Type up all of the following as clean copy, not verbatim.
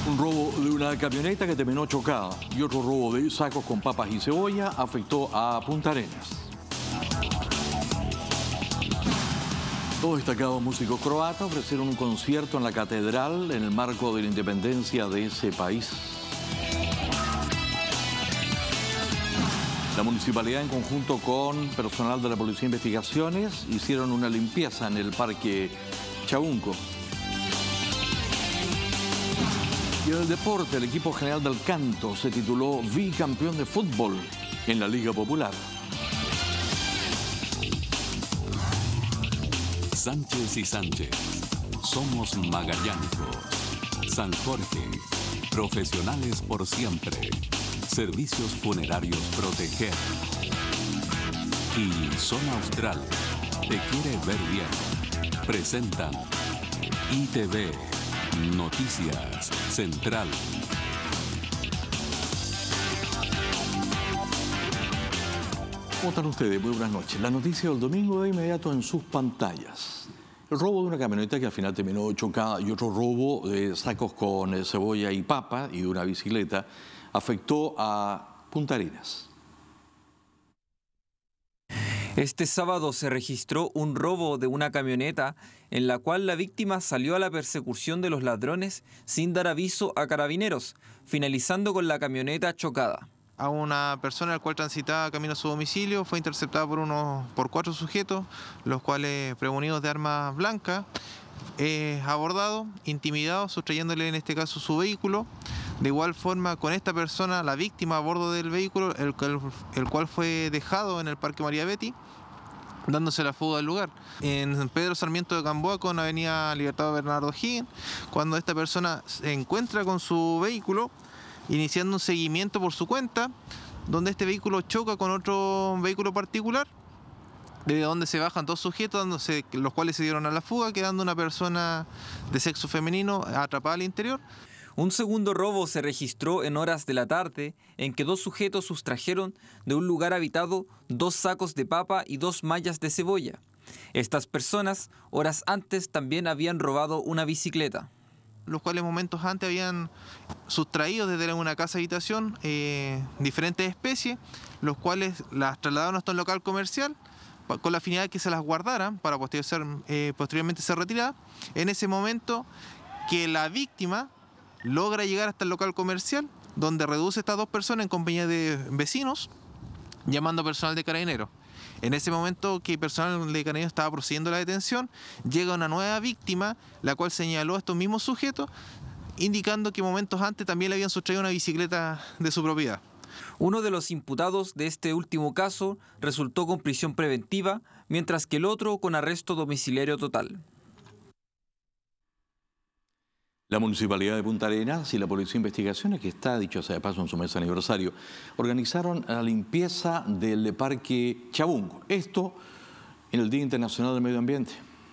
Un robo de una camioneta que terminó chocada y otro robo de sacos con papas y cebolla afectó a Punta Arenas. Dos destacados músicos croatas ofrecieron un concierto en la catedral en el marco de la independencia de ese país. La municipalidad, en conjunto con personal de la Policía de Investigaciones, hicieron una limpieza en el Parque Chaunco. Y en el deporte, el equipo general del Canto se tituló bicampeón de fútbol en la Liga Popular. Sánchez y Sánchez, somos magallánicos. San Jorge, profesionales por siempre. Servicios funerarios Proteger. Y Zona Austral, te quiere ver bien. Presentan ITV, Noticias Central. ¿Cómo están ustedes? Muy buenas noches. La noticia del domingo de inmediato en sus pantallas. El robo de una camioneta que al final terminó chocada y otro robo de sacos con cebolla y papa y de una bicicleta afectó a Punta Arenas. Este sábado se registró un robo de una camioneta en la cual la víctima salió a la persecución de los ladrones sin dar aviso a carabineros, finalizando con la camioneta chocada. A una persona al cual transitaba camino a su domicilio fue interceptada por 4 sujetos, los cuales prevenidos de armas blancas, abordado, intimidado, sustrayéndole en este caso su vehículo. De igual forma, con esta persona, la víctima a bordo del vehículo, el cual fue dejado en el Parque María Betty, dándose la fuga del lugar. En Pedro Sarmiento de Gamboa con Avenida Libertador Bernardo Higgins, cuando esta persona se encuentra con su vehículo, iniciando un seguimiento por su cuenta, donde este vehículo choca con otro vehículo particular, de donde se bajan 2 sujetos, los cuales se dieron a la fuga, quedando una persona de sexo femenino atrapada al interior. Un segundo robo se registró en horas de la tarde, en que 2 sujetos sustrajeron de un lugar habitado 2 sacos de papa y 2 mallas de cebolla. Estas personas, horas antes, también habían robado una bicicleta, los cuales momentos antes habían sustraído desde una casa habitación diferentes especies, los cuales las trasladaron hasta un local comercial con la finalidad de que se las guardaran para posteriormente ser retiradas. En ese momento que la víctima logra llegar hasta el local comercial, donde reduce a estas 2 personas en compañía de vecinos, llamando a personal de carabineros. En ese momento que el personal de carabineros estaba procediendo a la detención, llega una nueva víctima, la cual señaló a estos mismos sujetos, indicando que momentos antes también le habían sustraído una bicicleta de su propiedad. Uno de los imputados de este último caso resultó con prisión preventiva, mientras que el otro con arresto domiciliario total. La Municipalidad de Punta Arenas y la Policía de Investigaciones, que está, dicho sea de paso, en su mes de aniversario, organizaron la limpieza del Parque Chaunco. Esto en el Día Internacional del Medio Ambiente.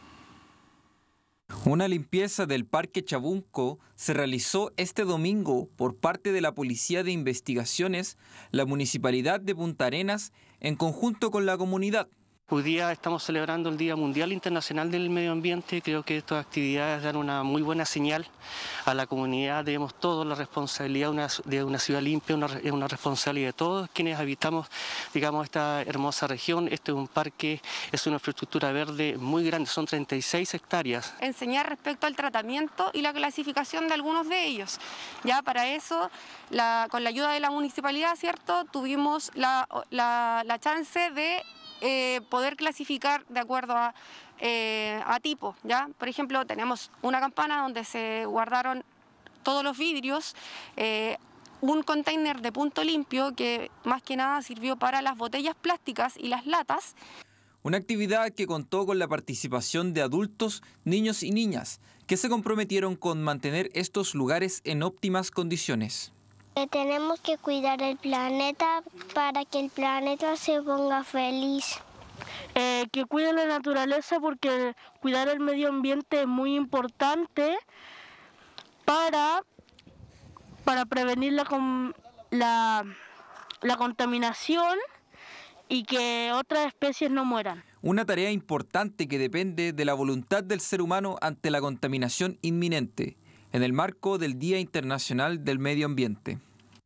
Una limpieza del Parque Chaunco se realizó este domingo por parte de la Policía de Investigaciones, la Municipalidad de Punta Arenas, en conjunto con la comunidad. Hoy día estamos celebrando el Día Mundial Internacional del Medio Ambiente. Creo que estas actividades dan una muy buena señal a la comunidad. Debemos todos la responsabilidad de una ciudad limpia, es una responsabilidad de todos quienes habitamos, digamos, esta hermosa región. Este es un parque, es una infraestructura verde muy grande, son 36 hectáreas. Enseñar respecto al tratamiento y la clasificación de algunos de ellos. Ya para eso, con la ayuda de la municipalidad, ¿cierto?, tuvimos la chance de poder clasificar de acuerdo a tipo, ¿ya? Por ejemplo, tenemos una campana donde se guardaron todos los vidrios, un container de punto limpio que más que nada sirvió para las botellas plásticas y las latas. Una actividad que contó con la participación de adultos, niños y niñas, que se comprometieron con mantener estos lugares en óptimas condiciones. Tenemos que cuidar el planeta para que el planeta se ponga feliz. Que cuiden la naturaleza, porque cuidar el medio ambiente es muy importante para prevenir la contaminación y que otras especies no mueran. Una tarea importante que depende de la voluntad del ser humano ante la contaminación inminente. en el marco del Día Internacional del Medio Ambiente.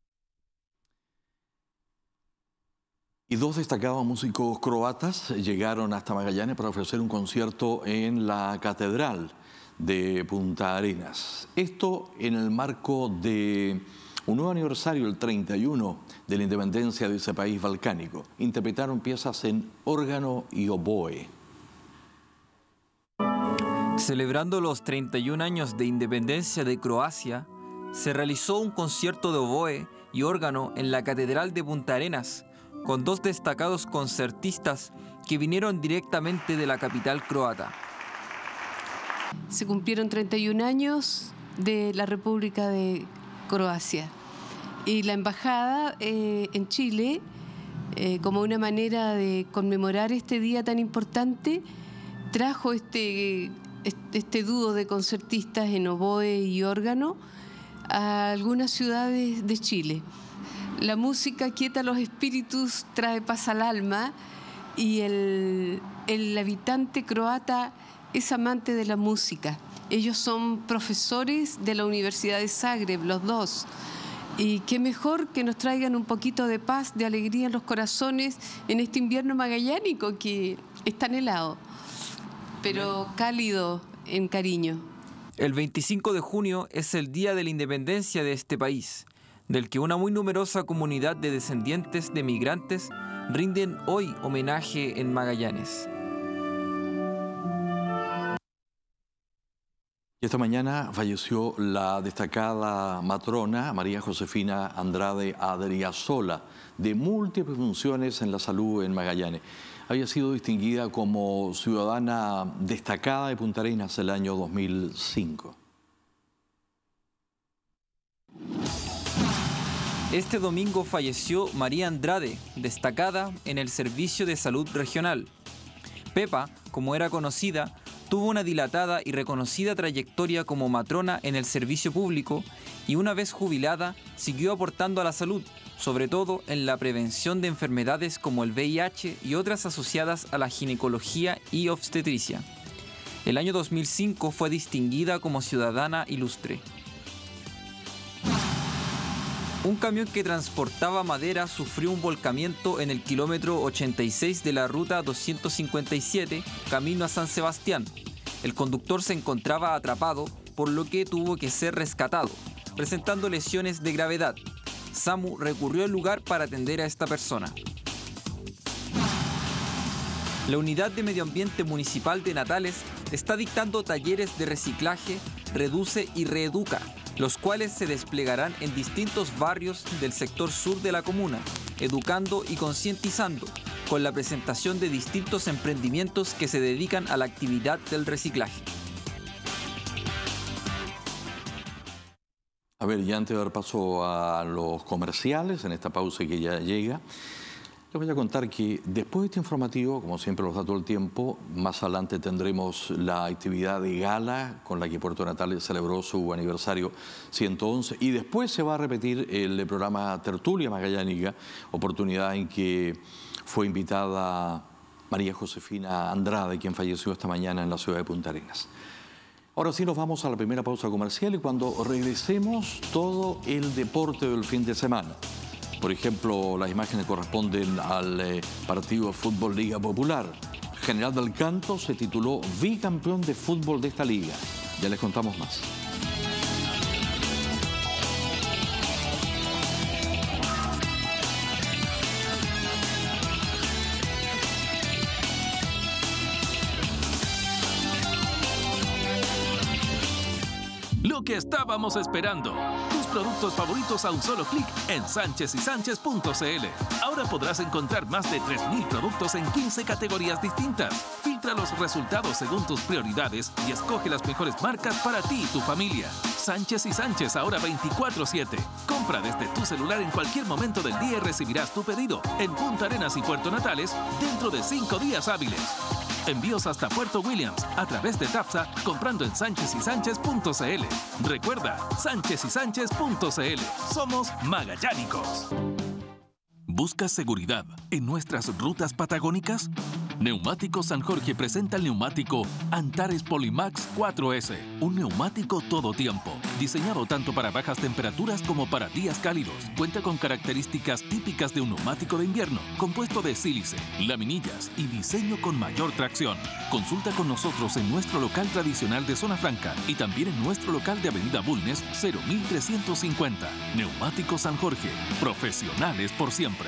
Y dos destacados músicos croatas llegaron hasta Magallanes para ofrecer un concierto en la Catedral de Punta Arenas. Esto en el marco de un nuevo aniversario, el 31, de la independencia de ese país balcánico. Interpretaron piezas en órgano y oboe. Celebrando los 31 años de independencia de Croacia, se realizó un concierto de oboe y órgano en la Catedral de Punta Arenas, con dos destacados concertistas que vinieron directamente de la capital croata. Se cumplieron 31 años de la República de Croacia y la Embajada en Chile, como una manera de conmemorar este día tan importante, trajo este dúo de concertistas en oboe y órgano a algunas ciudades de Chile. La música quieta los espíritus, trae paz al alma, y el habitante croata es amante de la música. Ellos son profesores de la Universidad de Zagreb, los dos. Y qué mejor que nos traigan un poquito de paz, de alegría en los corazones en este invierno magallánico que es tan helado, pero cálido en cariño. El 25 de junio es el Día de la Independencia de este país, del que una muy numerosa comunidad de descendientes de migrantes rinden hoy homenaje en Magallanes. Y esta mañana falleció la destacada matrona María Josefina Andrade Adriasola, de múltiples funciones en la salud en Magallanes. Había sido distinguida como ciudadana destacada de Punta Arenas el año 2005. Este domingo falleció María Andrade, destacada en el Servicio de Salud Regional. Pepa, como era conocida, tuvo una dilatada y reconocida trayectoria como matrona en el servicio público y una vez jubilada siguió aportando a la salud, sobre todo en la prevención de enfermedades como el VIH y otras asociadas a la ginecología y obstetricia. El año 2005 fue distinguida como ciudadana ilustre. Un camión que transportaba madera sufrió un volcamiento en el kilómetro 86 de la ruta 257, camino a San Sebastián. El conductor se encontraba atrapado, por lo que tuvo que ser rescatado, presentando lesiones de gravedad. SAMU recurrió al lugar para atender a esta persona. La Unidad de Medio Ambiente Municipal de Natales está dictando talleres de reciclaje, reduce y reeduca, los cuales se desplegarán en distintos barrios del sector sur de la comuna, educando y concientizando, con la presentación de distintos emprendimientos que se dedican a la actividad del reciclaje. A ver, ya antes de dar paso a los comerciales, en esta pausa que ya llega, les voy a contar que después de este informativo, como siempre los da todo el tiempo, más adelante tendremos la actividad de gala con la que Puerto Natales celebró su aniversario 111 y después se va a repetir el programa Tertulia Magallánica, oportunidad en que fue invitada María Josefina Andrade, quien falleció esta mañana en la ciudad de Punta Arenas. Ahora sí nos vamos a la primera pausa comercial y cuando regresemos todo el deporte del fin de semana. Por ejemplo, las imágenes corresponden al partido de Fútbol Liga Popular. General del Canto se tituló bicampeón de fútbol de esta liga. Ya les contamos más. Lo que estábamos esperando. Tus productos favoritos a un solo clic en sanchezysanchez.cl. Ahora podrás encontrar más de 3.000 productos en 15 categorías distintas. Filtra los resultados según tus prioridades y escoge las mejores marcas para ti y tu familia. Sánchez y Sánchez ahora 24/7. Compra desde tu celular en cualquier momento del día y recibirás tu pedido en Punta Arenas y Puerto Natales dentro de 5 días hábiles. Envíos hasta Puerto Williams a través de TAPSA comprando en sanchezysanchez.cl. Recuerda, sanchezysanchez.cl. Somos magallánicos. ¿Buscas seguridad en nuestras rutas patagónicas? Neumáticos San Jorge presenta el neumático Antares Polymax 4S, un neumático todo tiempo, diseñado tanto para bajas temperaturas como para días cálidos. Cuenta con características típicas de un neumático de invierno, compuesto de sílice, laminillas y diseño con mayor tracción. Consulta con nosotros en nuestro local tradicional de Zona Franca y también en nuestro local de Avenida Bulnes 01350. Neumáticos San Jorge, profesionales por siempre.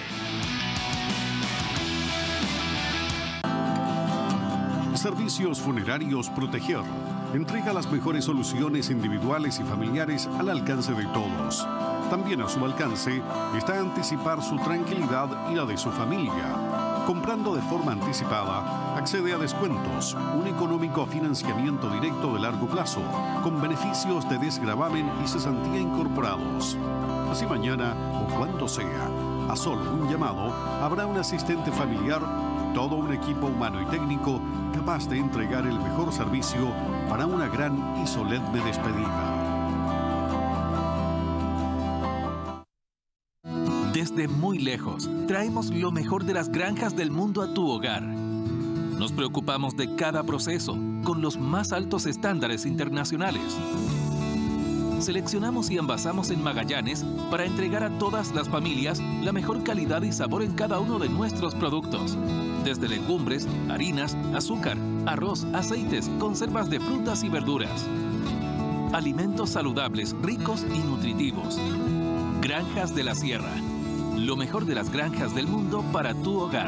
Servicios Funerarios Proteger entrega las mejores soluciones individuales y familiares al alcance de todos. También a su alcance está anticipar su tranquilidad y la de su familia. Comprando de forma anticipada, accede a descuentos, un económico financiamiento directo de largo plazo, con beneficios de desgravamen y cesantía incorporados. Así mañana o cuando sea, a solo un llamado, habrá un asistente familiar, todo un equipo humano y técnico capaz de entregar el mejor servicio para una gran y solemne despedida. Desde muy lejos, traemos lo mejor de las granjas del mundo a tu hogar. Nos preocupamos de cada proceso, con los más altos estándares internacionales. Seleccionamos y envasamos en Magallanes para entregar a todas las familias la mejor calidad y sabor en cada uno de nuestros productos. Desde legumbres, harinas, azúcar, arroz, aceites, conservas de frutas y verduras. Alimentos saludables, ricos y nutritivos. Granjas de la Sierra. Lo mejor de las granjas del mundo para tu hogar.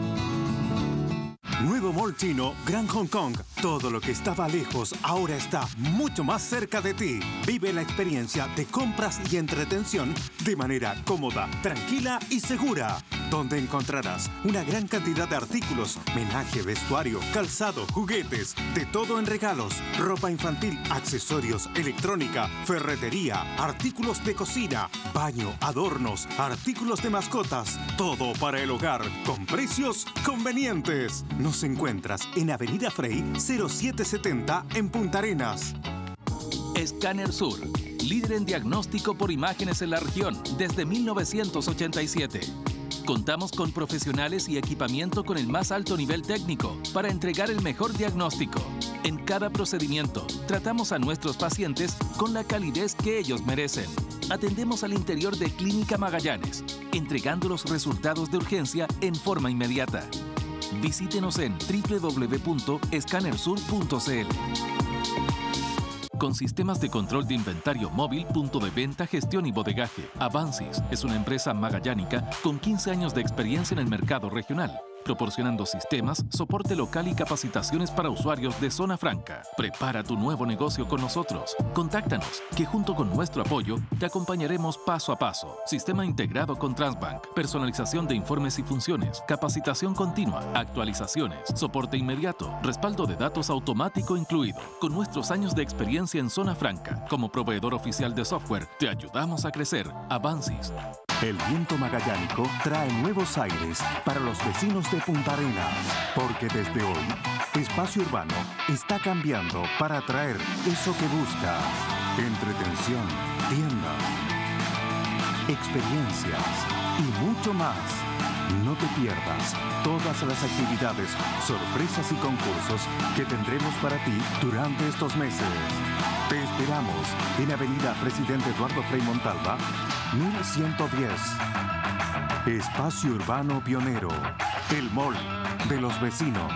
Nuevo Mall Chino Gran Hong Kong. Todo lo que estaba lejos ahora está mucho más cerca de ti. Vive la experiencia de compras y entretención de manera cómoda, tranquila y segura. Donde encontrarás una gran cantidad de artículos, menaje, vestuario, calzado, juguetes, de todo en regalos, ropa infantil, accesorios, electrónica, ferretería, artículos de cocina, baño, adornos, artículos de mascotas, todo para el hogar, con precios convenientes. Nos encuentras en Avenida Frey 0770 en Punta Arenas. Escáner Sur, líder en diagnóstico por imágenes en la región desde 1987. Contamos con profesionales y equipamiento con el más alto nivel técnico para entregar el mejor diagnóstico. En cada procedimiento, tratamos a nuestros pacientes con la calidez que ellos merecen. Atendemos al interior de Clínica Magallanes, entregando los resultados de urgencia en forma inmediata. Visítenos en www.escanersur.cl. Con sistemas de control de inventario móvil, punto de venta, gestión y bodegaje, Avansis es una empresa magallánica con 15 años de experiencia en el mercado regional, proporcionando sistemas, soporte local y capacitaciones para usuarios de Zona Franca. Prepara tu nuevo negocio con nosotros. Contáctanos, que junto con nuestro apoyo te acompañaremos paso a paso. Sistema integrado con Transbank, personalización de informes y funciones, capacitación continua, actualizaciones, soporte inmediato, respaldo de datos automático incluido. Con nuestros años de experiencia en Zona Franca, como proveedor oficial de software, te ayudamos a crecer. Avansis. El viento magallánico trae nuevos aires para los vecinos de Punta Arenas, porque desde hoy, Espacio Urbano está cambiando para traer eso que buscas: entretención, tiendas, experiencias y mucho más. No te pierdas todas las actividades, sorpresas y concursos que tendremos para ti durante estos meses. Te esperamos en Avenida Presidente Eduardo Frei Montalva, 1110. Espacio Urbano Pionero, el mall de los vecinos.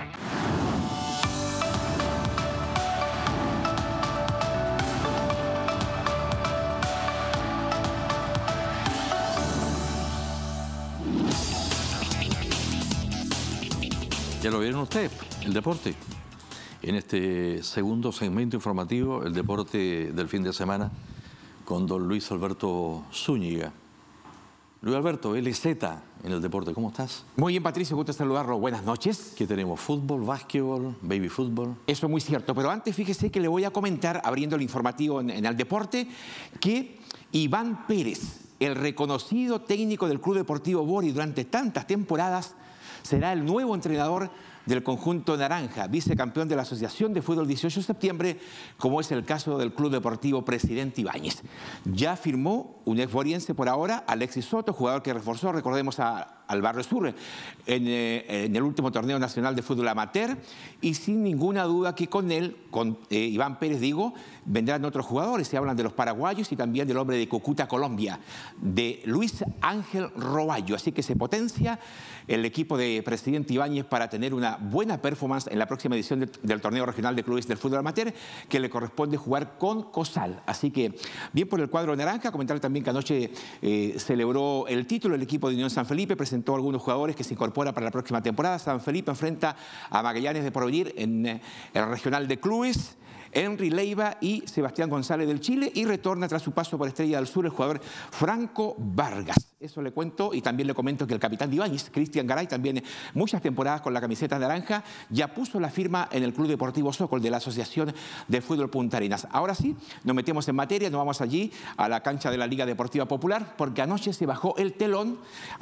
Ya lo vieron ustedes, el deporte. En este segundo segmento informativo, el deporte del fin de semana, con don Luis Alberto Zúñiga. Luis Alberto, LZ en el deporte, ¿cómo estás? Muy bien, Patricio, gusto saludarlo. Buenas noches. ¿Qué tenemos? ¿Fútbol, básquetbol, baby fútbol? Eso es muy cierto, pero antes fíjese que le voy a comentar, abriendo el informativo en el deporte, que Iván Pérez, el reconocido técnico del Club Deportivo Bori durante tantas temporadas, será el nuevo entrenador del conjunto naranja, vicecampeón de la Asociación de Fútbol 18 de septiembre, como es el caso del Club Deportivo Presidente Ibáñez. Ya firmó un exboriense por ahora, Alexis Soto, jugador que reforzó, recordemos, al Barrio Sur en el último torneo nacional de fútbol amateur, y sin ninguna duda que con él, con Iván Pérez, digo, vendrán otros jugadores. Se hablan de los paraguayos y también del hombre de Cúcuta, Colombia, de Luis Ángel Roballo. Así que se potencia el equipo de Presidente Ibáñez para tener una buena performance en la próxima edición del torneo regional de clubes del fútbol amateur, que le corresponde jugar con COSAL. Así que bien por el cuadro naranja. Comentar también que anoche celebró el título el equipo de Unión San Felipe, presentó algunos jugadores que se incorporan para la próxima temporada. San Felipe enfrenta a Magallanes de Porvenir en el regional de clubes. Henry Leiva y Sebastián González del Chile, y retorna tras su paso por Estrella del Sur el jugador Franco Vargas. Eso le cuento, y también le comento que el capitán de Ibáñez, Cristian Garay, también muchas temporadas con la camiseta naranja, ya puso la firma en el Club Deportivo Sokol de la Asociación de Fútbol Punta Arenas. Ahora sí, nos metemos en materia, nos vamos allí a la cancha de la Liga Deportiva Popular, porque anoche se bajó el telón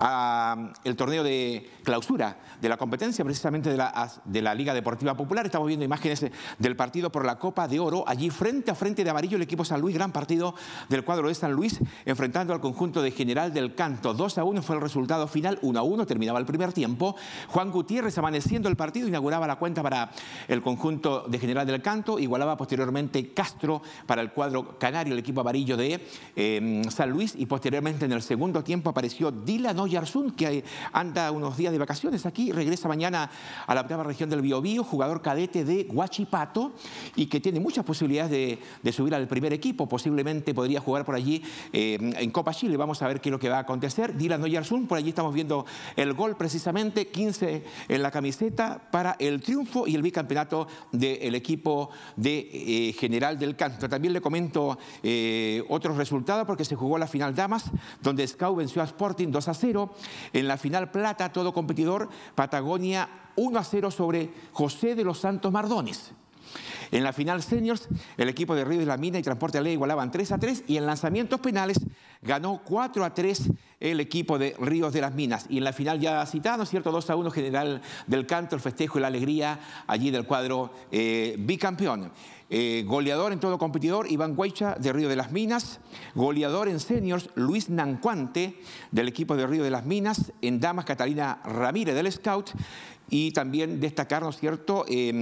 al torneo de clausura de la competencia, precisamente de la Liga Deportiva Popular. Estamos viendo imágenes del partido por la Copa de Oro, allí frente a frente de amarillo el equipo San Luis, gran partido del cuadro de San Luis, enfrentando al conjunto de General del Canto. 2-1 fue el resultado final, 1-1, terminaba el primer tiempo. Juan Gutiérrez, amaneciendo el partido, inauguraba la cuenta para el conjunto de General del Canto, igualaba posteriormente Castro para el cuadro canario, el equipo amarillo de San Luis, y posteriormente en el segundo tiempo apareció Dylan Oyarzún, que anda unos días de vacaciones aquí, regresa mañana a la octava región del Biobío, jugador cadete de Huachipato, y que tiene muchas posibilidades de subir al primer equipo. Posiblemente podría jugar por allí en Copa Chile. Vamos a ver qué es lo que va a acontecer. Dylan Oyarzún, por allí estamos viendo el gol precisamente, 15 en la camiseta para el triunfo y el bicampeonato del equipo de General del Canto. También le comento otros resultados, porque se jugó la final damas, donde Scout venció a Sporting 2-0. En la final plata, todo competidor, Patagonia 1-0 sobre José de los Santos Mardones. En la final seniors, el equipo de Río de la Mina y Transporte Ale igualaban 3-3, y en lanzamientos penales ganó 4-3 el equipo de Ríos de las Minas. Y en la final ya citada, ¿no es cierto?, 2-1 General del Canto, el festejo y la alegría allí del cuadro bicampeón. Goleador en todo competidor, Iván Guaycha de Río de las Minas. Goleador en seniors, Luis Nancuante del equipo de Río de las Minas. En damas, Catalina Ramírez del Scout. Y también destacar, ¿no es cierto?,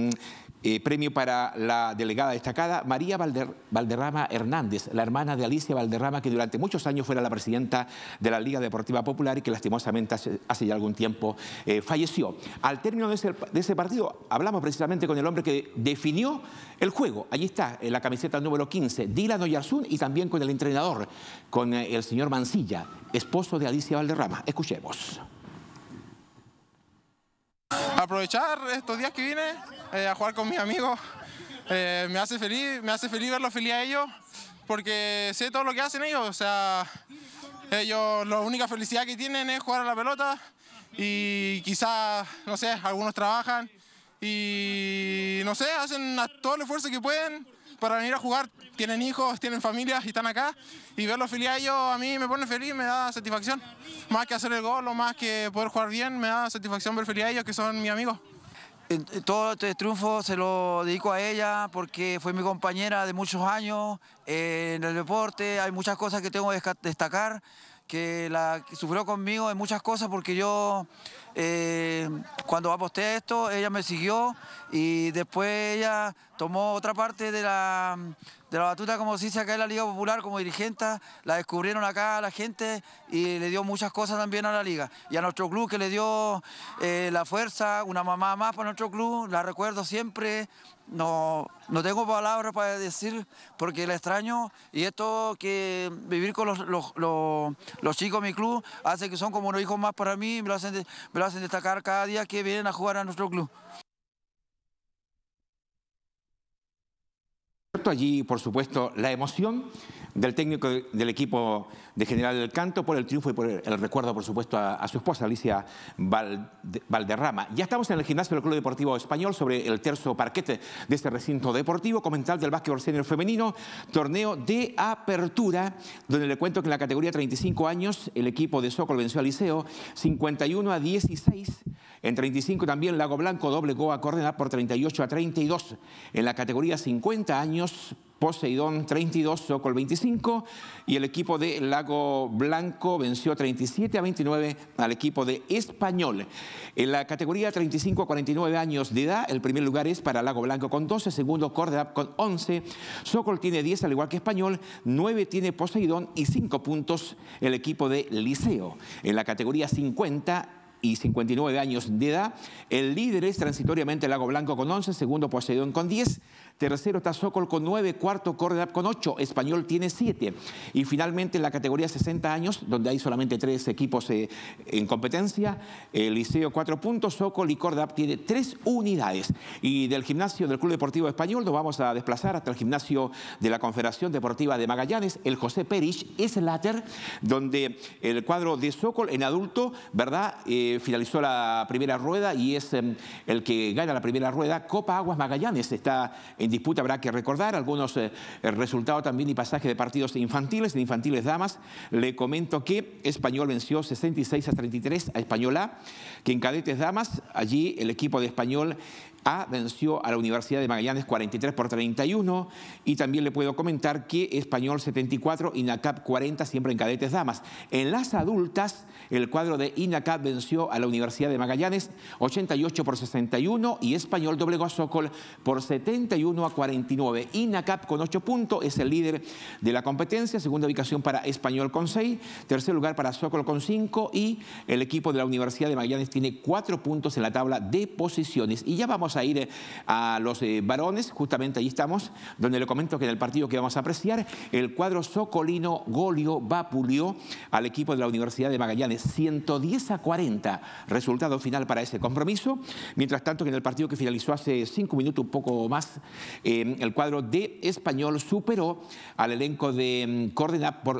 premio para la delegada destacada María Valderrama Hernández, la hermana de Alicia Valderrama, que durante muchos años fuera la presidenta de la Liga Deportiva Popular y que lastimosamente hace ya algún tiempo falleció. Al término de ese partido hablamos precisamente con el hombre que definió el juego. Allí está, en la camiseta número 15, Dylan Oyarzún, y también con el entrenador, con el señor Mancilla, esposo de Alicia Valderrama. Escuchemos. Aprovechar estos días que vine a jugar con mis amigos me hace feliz verlos feliz a ellos, porque sé todo lo que hacen ellos. O sea, ellos, la única felicidad que tienen es jugar a la pelota, y quizás, no sé, algunos trabajan y, no sé, hacen todo el esfuerzo que pueden para venir a jugar. Tienen hijos, tienen familias y están acá, y verlos feliz a ellos a mí me pone feliz, me da satisfacción. Más que hacer el gol o más que poder jugar bien, me da satisfacción ver feliz a ellos, que son mis amigos. Todo este triunfo se lo dedico a ella, porque fue mi compañera de muchos años en el deporte. Hay muchas cosas que tengo que destacar, que sufrió conmigo en muchas cosas, porque yo cuando aposté a esto, ella me siguió, y después ella tomó otra parte de la batuta, como se dice acá en la Liga Popular, como dirigente. La descubrieron acá a la gente y le dio muchas cosas también a la Liga. Y a nuestro club, que le dio la fuerza, una mamá más para nuestro club, la recuerdo siempre. No tengo palabras para decir, porque la extraño, y esto que vivir con los chicos de mi club hace que son como unos hijos más para mí, me lo hacen destacar cada día que vienen a jugar a nuestro club. Allí, por supuesto, la emoción del técnico del equipo de General del Canto por el triunfo y por el recuerdo, por supuesto, a su esposa, Alicia Valderrama. Ya estamos en el gimnasio del Club Deportivo Español, sobre el terzo parquete de este recinto deportivo. Comentar del básquetbol senior femenino, torneo de apertura, donde le cuento que en la categoría 35 años el equipo de Sokol venció al Liceo 51-16. En 35 también Lago Blanco doblegó a Coordenap por 38-32. En la categoría 50 años, Poseidón 32, Sokol 25, y el equipo de Lago Blanco venció 37-29 al equipo de Español. En la categoría 35 a 49 años de edad, el primer lugar es para Lago Blanco con 12, segundo Coordenap con 11, Sokol tiene 10 al igual que Español, 9 tiene Poseidón y 5 puntos el equipo de Liceo. En la categoría 50 y 59 años de edad, el líder es transitoriamente Lago Blanco con 11, segundo Poseidón con 10, tercero está Sokol con 9, cuarto Coordenap con 8, Español tiene 7. Y finalmente en la categoría 60 años, donde hay solamente 3 equipos en competencia, el Liceo 4 puntos, Sokol y Coordenap tiene 3 unidades. Y del gimnasio del Club Deportivo Español nos vamos a desplazar hasta el gimnasio de la Confederación Deportiva de Magallanes, el José Perich Slater, donde el cuadro de Sokol en adulto, ¿verdad?, finalizó la primera rueda y es el que gana la primera rueda. Copa Aguas Magallanes está en disputa, habrá que recordar algunos resultados también y pasajes de partidos infantiles. En infantiles damas le comento que Español venció 66-33 a Español A, que en cadetes damas allí el equipo de Español A venció a la Universidad de Magallanes 43-31, y también le puedo comentar que Español 74, INACAP 40, siempre en cadetes damas. En las adultas, el cuadro de INACAP venció a la Universidad de Magallanes 88-61 y Español doblegó a Sokol por 71-49. INACAP con 8 puntos es el líder de la competencia, segunda ubicación para Español con 6, tercer lugar para Sokol con 5 y el equipo de la Universidad de Magallanes tiene 4 puntos en la tabla de posiciones. Y ya vamos a ir a los varones, justamente ahí estamos, donde le comento que en el partido que vamos a apreciar, el cuadro socolino Golio vapuleó al equipo de la Universidad de Magallanes 110-40, resultado final para ese compromiso. Mientras tanto, que en el partido que finalizó hace 5 minutos, un poco más, el cuadro de Español superó al elenco de Coordenap por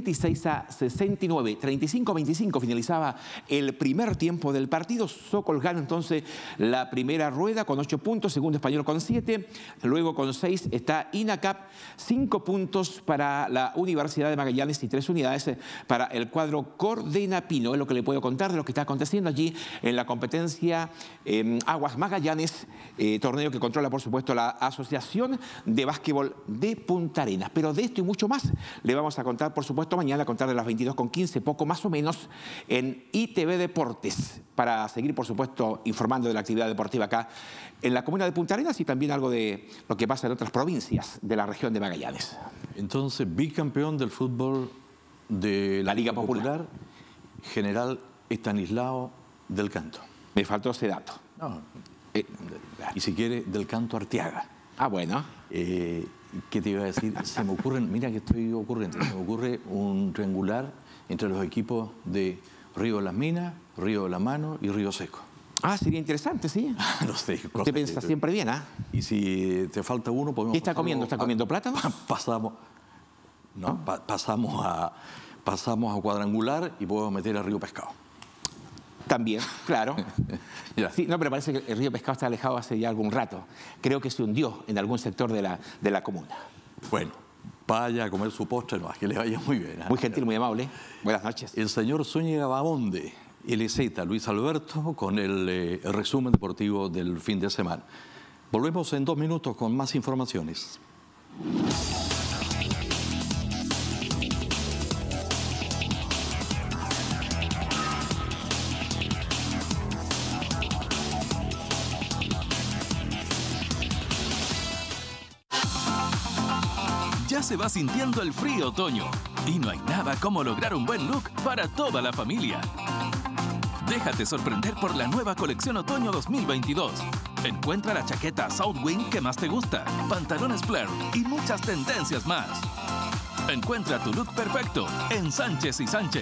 76-69, 35-25 finalizaba el primer tiempo del partido. Sokol gana entonces la primera rueda con 8 puntos, segundo Español con 7, luego con 6 está INACAP, 5 puntos para la Universidad de Magallanes y 3 unidades para el cuadro Coordenapino. Es lo que le puedo contar de lo que está aconteciendo allí en la competencia Aguas Magallanes, torneo que controla por supuesto la Asociación de Básquetbol de Punta Arenas. Pero de esto y mucho más le vamos a contar por supuesto mañana a contar de las 22:15, poco más o menos, en ITV Deportes, para seguir por supuesto informando de la actividad deportiva acá en la comuna de Punta Arenas y también algo de lo que pasa en otras provincias de la región de Magallanes. Entonces, bicampeón del fútbol de la Liga Popular, General Estanislao del Canto. Me faltó ese dato. No, y si quiere, del Canto Arteaga. Ah, bueno. ¿Qué te iba a decir? Se me ocurren, mira que estoy ocurrente, se me ocurre un triangular entre los equipos de Río de las Minas, Río de la Mano y Río Seco. Ah, sería interesante, sí. No sé. Usted piensa siempre bien, ¿ah? Y si te falta uno, podemos... ¿Qué está comiendo? ¿Está comiendo plátano? Pasamos a cuadrangular y podemos meter al Río Pescado. También, claro. Sí, no, pero parece que el Río Pescado está alejado hace ya algún rato. Creo que se hundió en algún sector de la comuna. Bueno, vaya a comer su postre, no, que le vaya muy bien. Muy gentil, muy amable. Buenas noches. El señor Zúñiga Bamonde, LZ, Luis Alberto, con el resumen deportivo del fin de semana. Volvemos en 2 minutos con más informaciones. Ya se va sintiendo el frío otoño y no hay nada como lograr un buen look para toda la familia. Déjate sorprender por la nueva colección Otoño 2022. Encuentra la chaqueta Southwind que más te gusta, pantalones flare y muchas tendencias más. Encuentra tu look perfecto en Sánchez y Sánchez.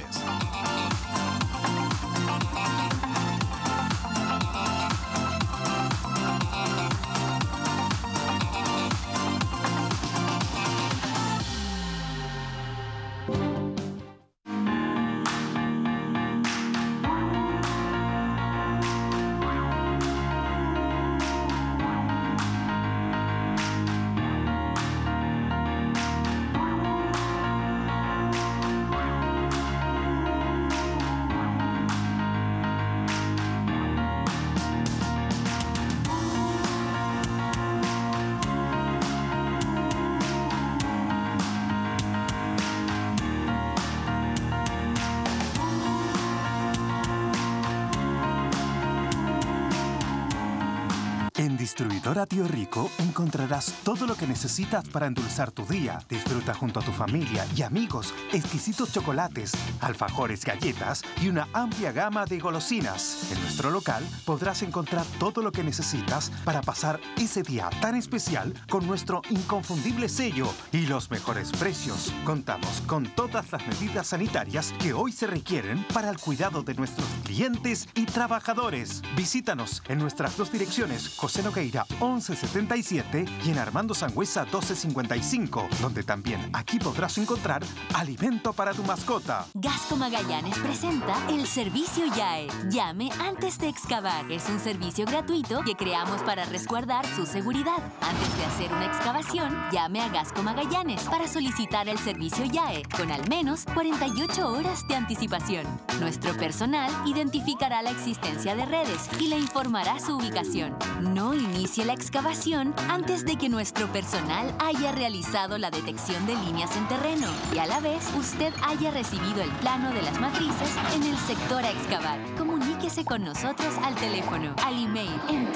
Distribuidora Tío Rico encontrarás todo lo que necesitas para endulzar tu día. Disfruta junto a tu familia y amigos exquisitos chocolates, alfajores, galletas y una amplia gama de golosinas. En nuestro local podrás encontrar todo lo que necesitas para pasar ese día tan especial con nuestro inconfundible sello y los mejores precios. Contamos con todas las medidas sanitarias que hoy se requieren para el cuidado de nuestros clientes y trabajadores. Visítanos en nuestras dos direcciones, José Nogueira 1177 y en Armando Sangüesa 1255, donde también aquí podrás encontrar alimento para tu mascota. Gasco Magallanes presenta el servicio YAE. Llame antes de excavar. Es un servicio gratuito que creamos para resguardar su seguridad. Antes de hacer una excavación, llame a Gasco Magallanes para solicitar el servicio YAE con al menos 48 horas de anticipación. Nuestro personal identificará la existencia de redes y le informará su ubicación. No inicie la excavación antes de que nuestro personal haya realizado la detección de líneas en terreno y a la vez usted haya recibido el plano de las matrices en el sector a excavar. Comuníquese con nosotros al teléfono, al email en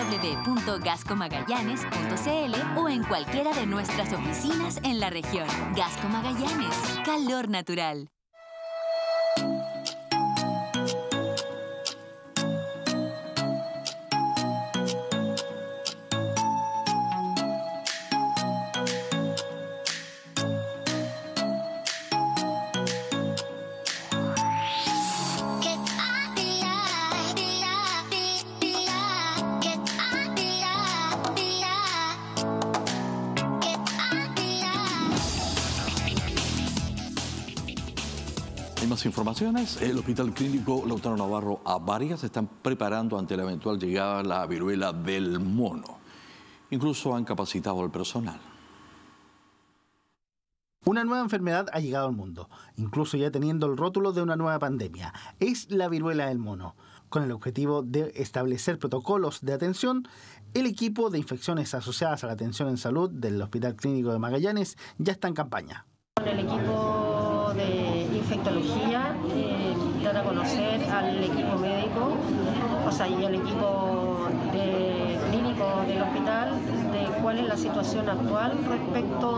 www.gascomagallanes.cl o en cualquiera de nuestras oficinas en la región. Gasco Magallanes, calor natural. Más informaciones, el Hospital Clínico Lautaro Navarro Avaria se están preparando ante la eventual llegada de la viruela del mono. Incluso han capacitado al personal. Una nueva enfermedad ha llegado al mundo, incluso ya teniendo el rótulo de una nueva pandemia. Es la viruela del mono. Con el objetivo de establecer protocolos de atención, el equipo de infecciones asociadas a la atención en salud del Hospital Clínico de Magallanes ya está en campaña. Con el equipo de infectología, dar a conocer al equipo médico, y al equipo clínico del hospital, de cuál es la situación actual respecto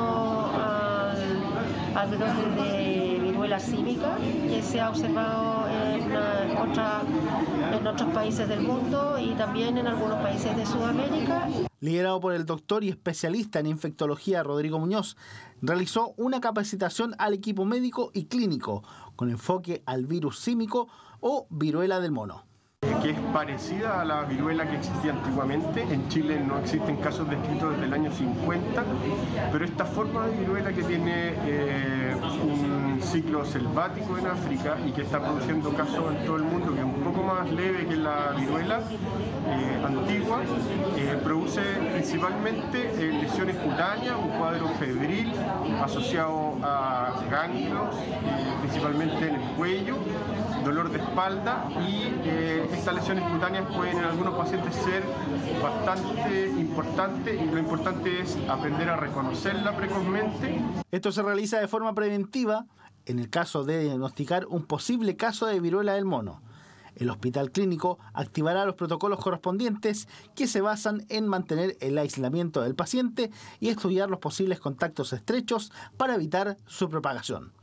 al brote de viruela símica que se ha observado en otros países del mundo y también en algunos países de Sudamérica. Liderado por el doctor y especialista en infectología Rodrigo Muñoz, realizó una capacitación al equipo médico y clínico con enfoque al virus símico o viruela del mono. Que es parecida a la viruela que existía antiguamente. En Chile no existen casos descritos desde el año 50, pero esta forma de viruela que tiene un ciclo selvático en África y que está produciendo casos en todo el mundo, que es un poco más leve que la viruela antigua, produce principalmente lesiones cutáneas, un cuadro febril asociado a ganglios, principalmente en el cuello, dolor de espalda y estas lesiones cutáneas pueden en algunos pacientes ser bastante importantes y lo importante es aprender a reconocerla precozmente. Esto se realiza de forma preventiva en el caso de diagnosticar un posible caso de viruela del mono. El hospital clínico activará los protocolos correspondientes que se basan en mantener el aislamiento del paciente y estudiar los posibles contactos estrechos para evitar su propagación.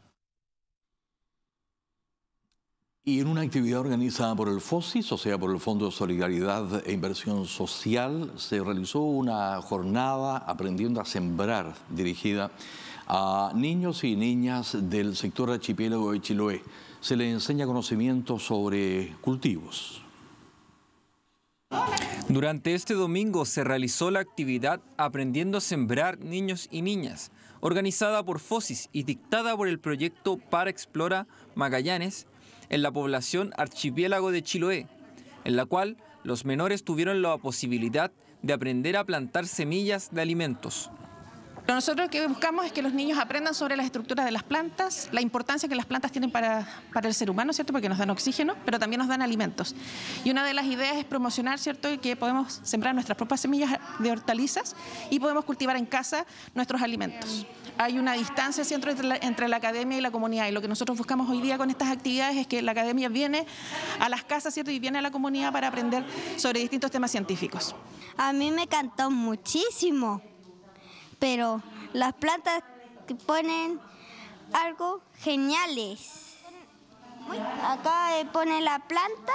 Y en una actividad organizada por el FOSIS, o sea, por el Fondo de Solidaridad e Inversión Social, se realizó una jornada Aprendiendo a Sembrar, dirigida a niños y niñas del sector archipiélago de Chiloé. Se les enseña conocimientos sobre cultivos. Durante este domingo se realizó la actividad Aprendiendo a Sembrar Niños y Niñas, organizada por FOSIS y dictada por el proyecto Para Explora Magallanes, en la población archipiélago de Chiloé, en la cual los menores tuvieron la posibilidad de aprender a plantar semillas de alimentos. Nosotros lo que buscamos es que los niños aprendan sobre las estructuras de las plantas, la importancia que las plantas tienen para el ser humano, ¿cierto? Porque nos dan oxígeno, pero también nos dan alimentos. Y una de las ideas es promocionar, ¿cierto?, que podemos sembrar nuestras propias semillas de hortalizas y podemos cultivar en casa nuestros alimentos. hay una distancia ¿cierto? entre la academia y la comunidad, y lo que nosotros buscamos hoy día con estas actividades es que la academia viene a las casas, ¿cierto? Y viene a la comunidad para aprender sobre distintos temas científicos. A mí me encantó muchísimo, pero las plantas que ponen algo geniales. Acá pone la planta,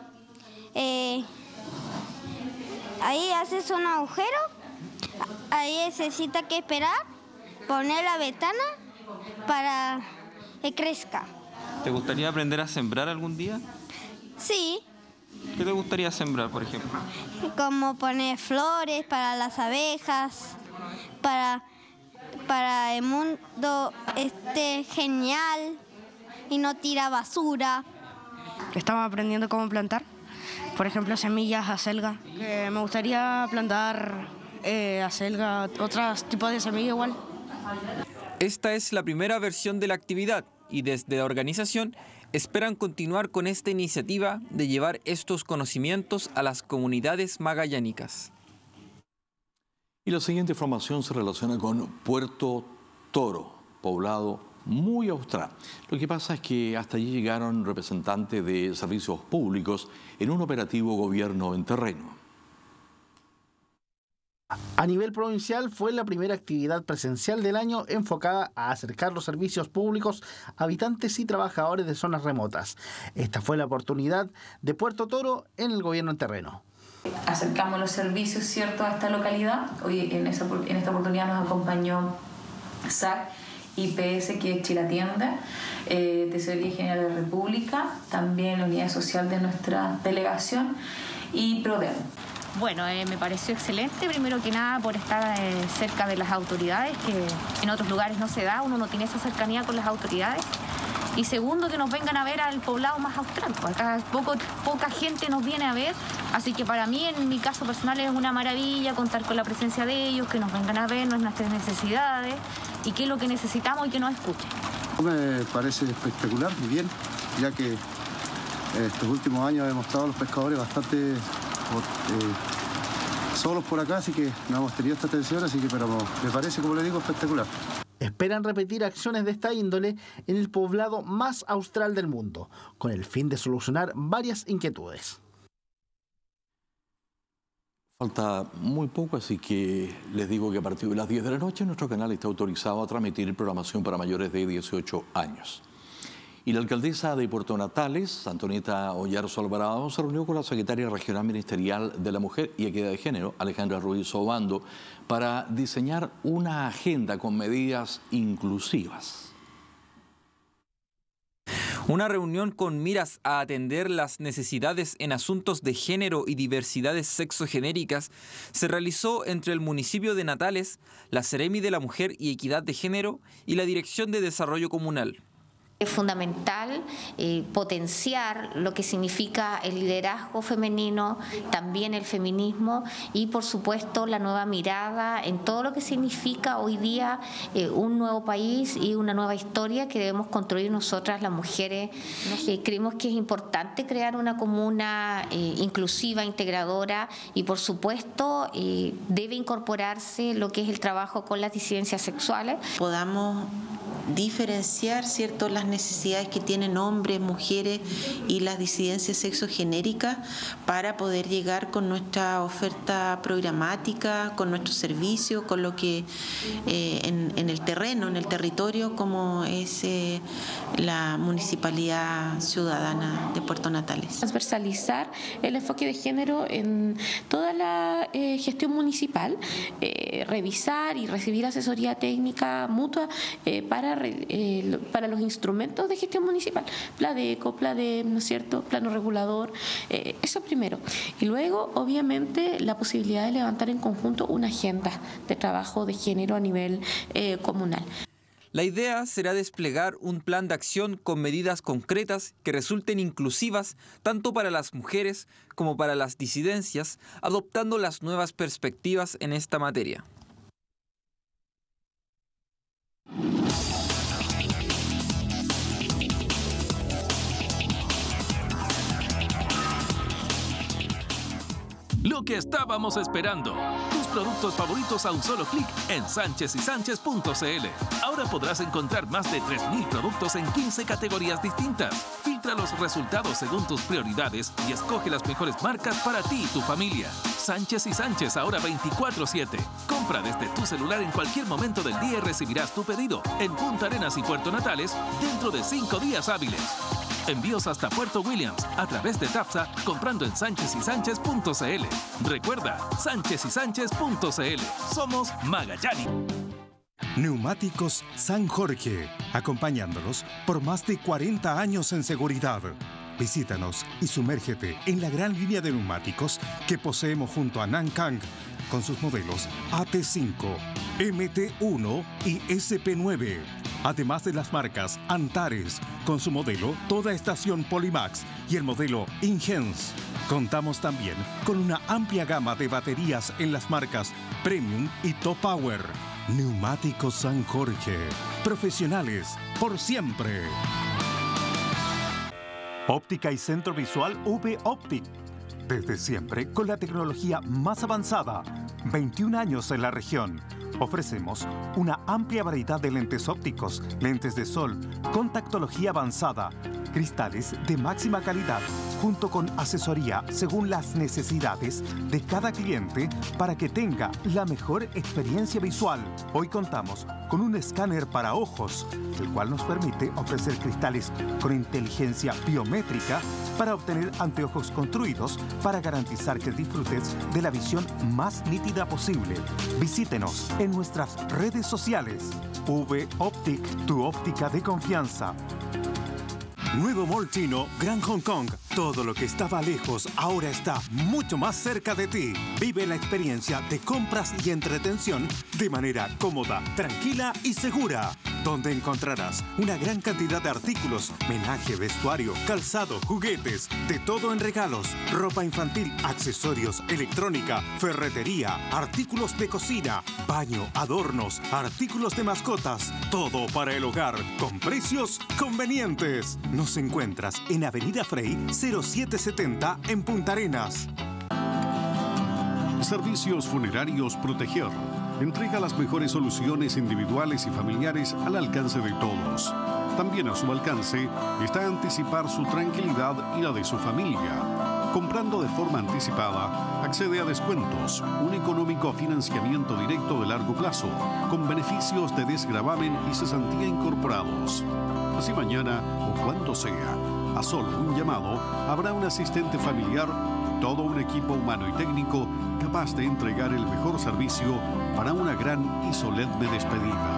ahí haces un agujero, ahí necesita que esperar, poner la ventana para que crezca. ¿Te gustaría aprender a sembrar algún día? Sí. ¿Qué te gustaría sembrar, por ejemplo? Como poner flores para las abejas, para el mundo esté genial y no tira basura. Estamos aprendiendo cómo plantar, por ejemplo, semillas, acelga. Me gustaría plantar acelga, otros tipos de semillas igual. Esta es la primera versión de la actividad y desde la organización esperan continuar con esta iniciativa de llevar estos conocimientos a las comunidades magallánicas. Y la siguiente información se relaciona con Puerto Toro, poblado muy austral. Lo que pasa es que hasta allí llegaron representantes de servicios públicos en un operativo gobierno en terreno. A nivel provincial fue la primera actividad presencial del año enfocada a acercar los servicios públicos a habitantes y trabajadores de zonas remotas. Esta fue la oportunidad de Puerto Toro en el gobierno en terreno. Acercamos los servicios, ¿cierto?, a esta localidad. Hoy en esta oportunidad nos acompañó SAC, IPS, que es Chilatienda, Tesorería General de la República, también la Unidad Social de nuestra delegación y PRODEM. Bueno, me pareció excelente, primero que nada por estar cerca de las autoridades, que en otros lugares no se da, uno no tiene esa cercanía con las autoridades. Y segundo, que nos vengan a ver al poblado más austral. Acá poca gente nos viene a ver, así que para mí, en mi caso personal, es una maravilla contar con la presencia de ellos, que nos vengan a ver nuestras necesidades y qué es lo que necesitamos y que nos escuchen. Me parece espectacular, muy bien, ya que estos últimos años hemos estado los pescadores bastante solos por acá, así que no hemos tenido esta atención, así que pero me parece, como le digo, espectacular. Esperan repetir acciones de esta índole en el poblado más austral del mundo, con el fin de solucionar varias inquietudes. Falta muy poco, así que les digo que a partir de las 10 de la noche nuestro canal está autorizado a transmitir programación para mayores de 18 años. Y la alcaldesa de Puerto Natales, Antonieta Oyarzo Alvarado, se reunió con la secretaria regional ministerial de la Mujer y Equidad de Género, Alejandra Ruiz Obando, para diseñar una agenda con medidas inclusivas. Una reunión con miras a atender las necesidades en asuntos de género y diversidades sexogenéricas se realizó entre el municipio de Natales, la Seremi de la Mujer y Equidad de Género y la Dirección de Desarrollo Comunal. Es fundamental potenciar lo que significa el liderazgo femenino, también el feminismo y por supuesto la nueva mirada en todo lo que significa hoy día un nuevo país y una nueva historia que debemos construir nosotras las mujeres. Creemos que es importante crear una comuna inclusiva, integradora y por supuesto debe incorporarse lo que es el trabajo con las disidencias sexuales. Podamos diferenciar, ¿cierto?, las necesidades que tienen hombres, mujeres y las disidencias sexogenéricas para poder llegar con nuestra oferta programática, con nuestro servicio, con lo que en el terreno, en el territorio, como es la Municipalidad Ciudadana de Puerto Natales. Transversalizar el enfoque de género en toda la gestión municipal, revisar y recibir asesoría técnica mutua para los instrumentos de gestión municipal, Pladeco, Pladem, ¿no es cierto?, plano regulador, eso primero. Y luego, obviamente, la posibilidad de levantar en conjunto una agenda de trabajo de género a nivel comunal. La idea será desplegar un plan de acción con medidas concretas que resulten inclusivas tanto para las mujeres como para las disidencias, adoptando las nuevas perspectivas en esta materia. Lo Lo que estábamos esperando. Tus productos favoritos a un solo clic en sanchezysanchez.cl. Ahora podrás encontrar más de 3.000 productos en 15 categorías distintas. Filtra los resultados según tus prioridades y escoge las mejores marcas para ti y tu familia. Sánchez y Sánchez ahora 24/7. Compra desde tu celular en cualquier momento del día y recibirás tu pedido en Punta Arenas y Puerto Natales dentro de 5 días hábiles. Envíos hasta Puerto Williams a través de TAPSA comprando en sanchezysanchez.cl. Recuerda, sanchezysanchez.cl. Somos Magallanes. Neumáticos San Jorge, acompañándolos por más de 40 años en seguridad. Visítanos y sumérgete en la gran línea de neumáticos que poseemos junto a Nankang, con sus modelos AT5, MT1 y SP9. Además de las marcas Antares, con su modelo Toda Estación Polimax y el modelo Ingens. Contamos también con una amplia gama de baterías en las marcas Premium y Top Power. Neumáticos San Jorge. Profesionales por siempre. Óptica y Centro Visual V Optic. Desde siempre con la tecnología más avanzada. 21 años en la región. Ofrecemos una amplia variedad de lentes ópticos, lentes de sol, contactología avanzada, cristales de máxima calidad, junto con asesoría según las necesidades de cada cliente para que tenga la mejor experiencia visual. Hoy contamos con un escáner para ojos, el cual nos permite ofrecer cristales con inteligencia biométrica para obtener anteojos construidos para garantizar que disfrutes de la visión más nítida posible. Visítenos en nuestras redes sociales. V Optic, tu óptica de confianza. Nuevo Mall Chino Grand Hong Kong. Todo lo que estaba lejos ahora está mucho más cerca de ti. Vive la experiencia de compras y entretención de manera cómoda, tranquila y segura. Donde encontrarás una gran cantidad de artículos, menaje, vestuario, calzado, juguetes, de todo en regalos, ropa infantil, accesorios, electrónica, ferretería, artículos de cocina, baño, adornos, artículos de mascotas, todo para el hogar, con precios convenientes. Nos encuentras en Avenida Frey 0770 en Punta Arenas. Servicios Funerarios Proteger. Entrega las mejores soluciones individuales y familiares al alcance de todos. También a su alcance está anticipar su tranquilidad y la de su familia. Comprando de forma anticipada, accede a descuentos, un económico financiamiento directo de largo plazo, con beneficios de desgravamen y cesantía incorporados. Así mañana o cuando sea, a solo un llamado, habrá un asistente familiar, todo un equipo humano y técnico capaz de entregar el mejor servicio para una gran y solemne despedida.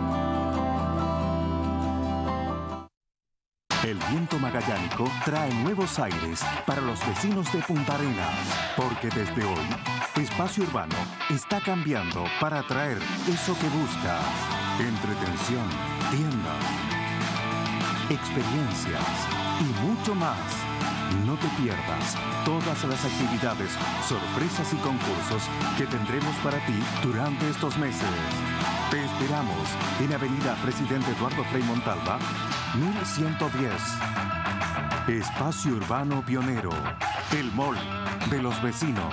El viento magallánico trae nuevos aires para los vecinos de Punta Arenas, porque desde hoy, Espacio Urbano está cambiando para traer eso que buscas: entretención, tiendas, experiencias y mucho más. No te pierdas todas las actividades, sorpresas y concursos que tendremos para ti durante estos meses. Te esperamos en Avenida Presidente Eduardo Frei Montalva, 1110. Espacio Urbano Pionero, el mall de los vecinos.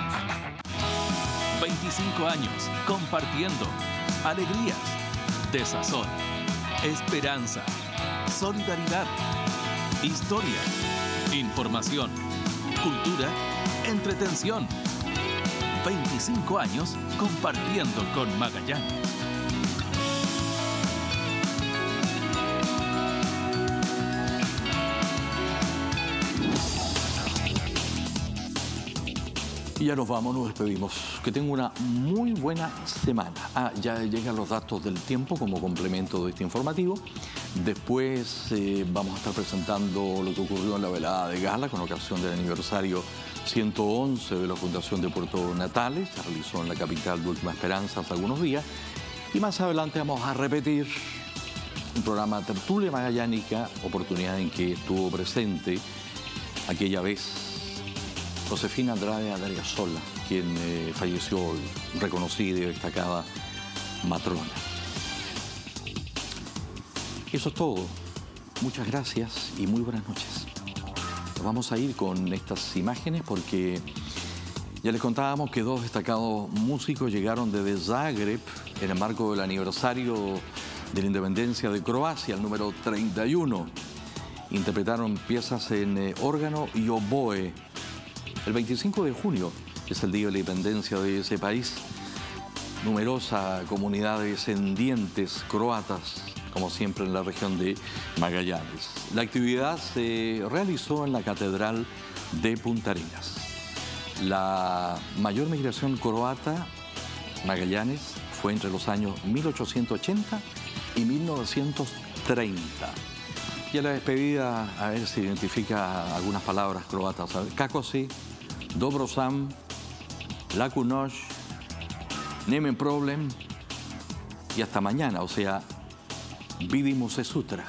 25 años compartiendo alegrías, desazón, esperanza, solidaridad, historia, información, cultura, entretención. 25 años compartiendo con Magallanes. Y ya nos vamos, nos despedimos. Que tenga una muy buena semana. Ya llegan los datos del tiempo como complemento de este informativo. Después vamos a estar presentando lo que ocurrió en la velada de gala con ocasión del aniversario 111 de la Fundación de Puerto Natales. Se realizó en la capital de Última Esperanza hace algunos días. Y más adelante vamos a repetir un programa Tertulia Magallánica, oportunidad en que estuvo presente aquella vez Josefina Andrade Adriasola, quien falleció hoy, reconocida y destacada matrona. Eso es todo. Muchas gracias y muy buenas noches. Nos vamos a ir con estas imágenes porque Ya les contábamos que dos destacados músicos llegaron desde Zagreb en el marco del aniversario de la independencia de Croacia, el número 31. Interpretaron piezas en órgano y oboe. El 25 de junio es el día de la independencia de ese país. Numerosa comunidad de descendientes croatas, como siempre en la región de Magallanes. La actividad se realizó en la Catedral de Punta Arenas. La mayor migración croata, Magallanes, fue entre los años 1880 y 1930. Y a la despedida, a ver si identifica algunas palabras croatas. Kako si, dobro sam, laku noć, nemen problem y hasta mañana, o sea, vidimo se sutra.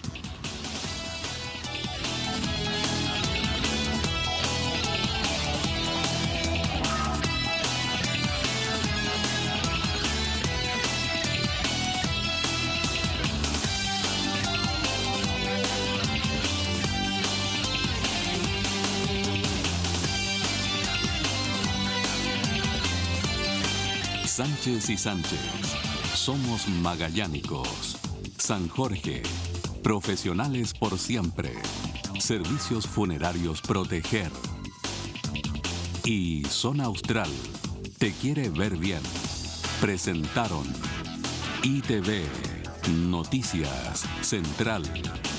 Sánchez y Sánchez, somos magallánicos. San Jorge, profesionales por siempre. Servicios funerarios Proteger. Y Zona Austral, te quiere ver bien. Presentaron ITV, Noticias Central.